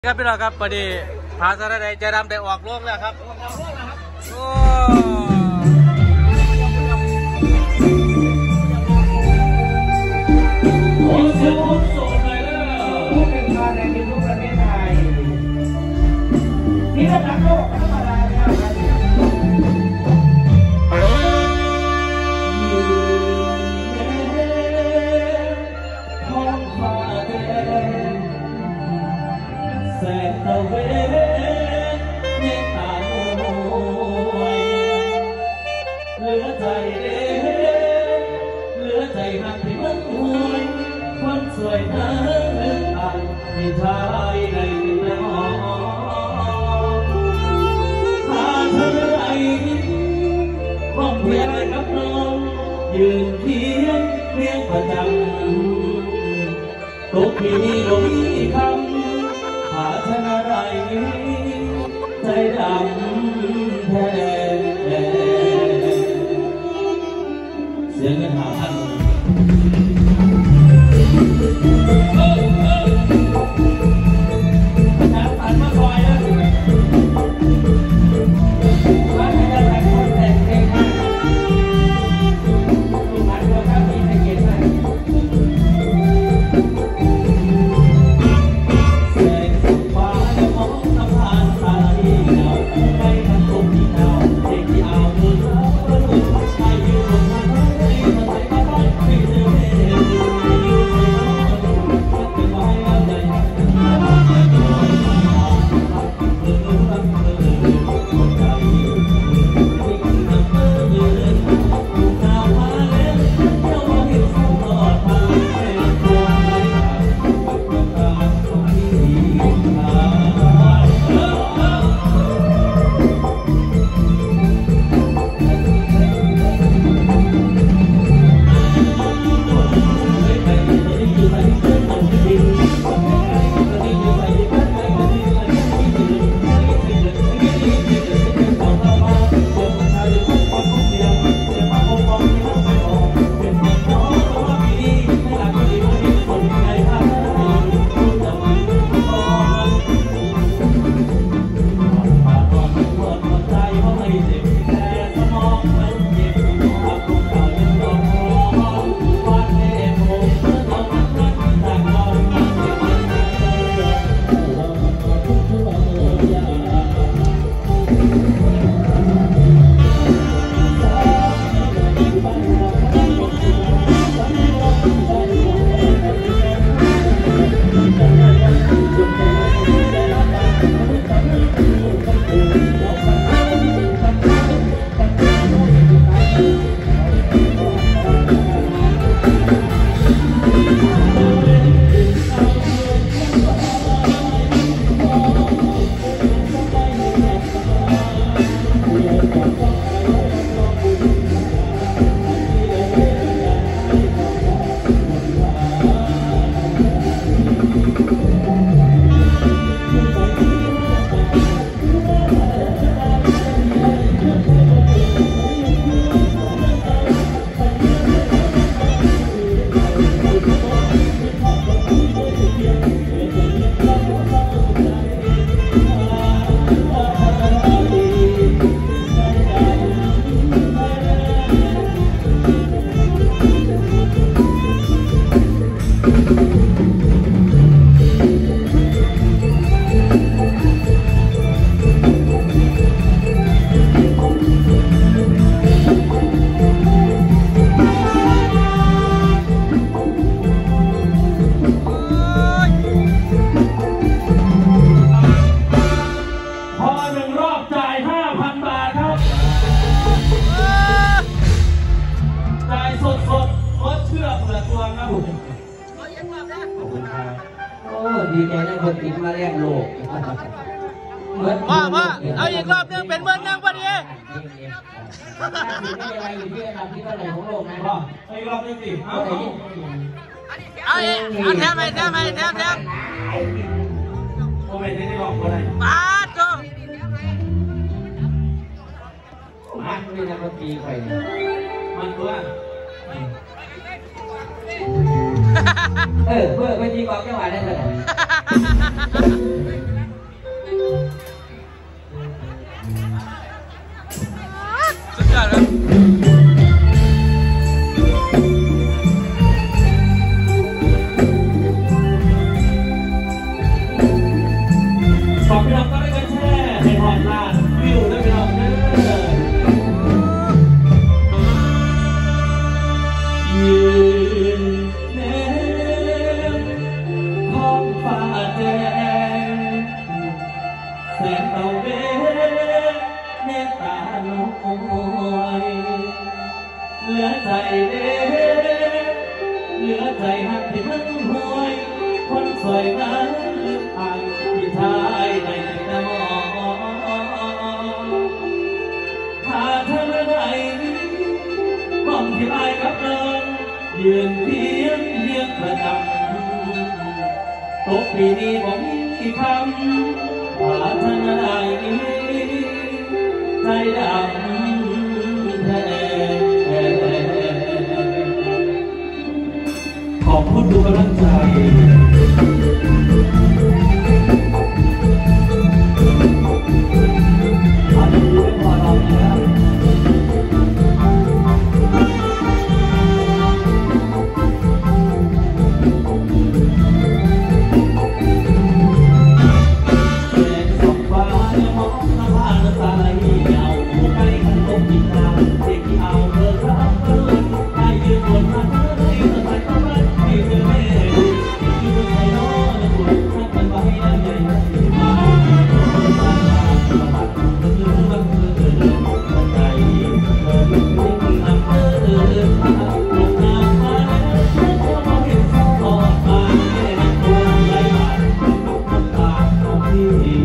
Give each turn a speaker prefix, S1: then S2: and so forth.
S1: ครับพี่น้องครับพอดีพาสารใดใจดำได้ออกโลกแล้วครับโอ้
S2: ขอเสียงคนโสดหน่อยแล้วผู้เป็นพาในยูทูบประเทศไทยที่ระดับโลกธรรมดาเนี่ยท้องฟ้าแดงแสงตะเวนเมตตาหน่วยเหลือใจเด้เหลือใจหักที่มันห่วยคนสวยนั้นอ่านที่ชายในดินแดนหาเธอไรห้องเพียงกับน้องยืนเคียงเพียงประจำตกมีลมคำหาชนะไรใจดำแท้เสียงเงิน5,000ดีใจนะคนติดมาแรกโลก
S1: พ่อเอาอีกรอบนึงเป็นเมื่อนั่งพอดี
S2: ไม่เป็นไรอยู่ที่ระดับที่เท่าไหร่ของโลกนะพ่อเอาอีกรอบนึงสิ
S1: เอาแทบไป
S2: โอ้ไม่ได้บอกอะไร
S1: ปาดโต
S2: มันไม่ได้มาตีใครมันตัว เพื่อไปจีกองจังหวัดได้เท่าไหร่พี่น้องก็ได้กันแช่ให้หอดลานวิวด้วยพี่น้องเด้อยืนแนมท้องฟ้าแจ้งแสงตะเวนเนตาลอยเหลือใจเด้เหลือใจหักที่มันห่วยคนสวยนั้นลืมอ่านที่ชายในน้ำถ้าเธอไหนมองที่อายกับเดินยืนเพียงประจำตกปีนี้ผมมีคำถ้าเธอไหนใจดำแท้ขอบคุณทุกกำลังใจอันนี้เป็นพอเรานะครับที่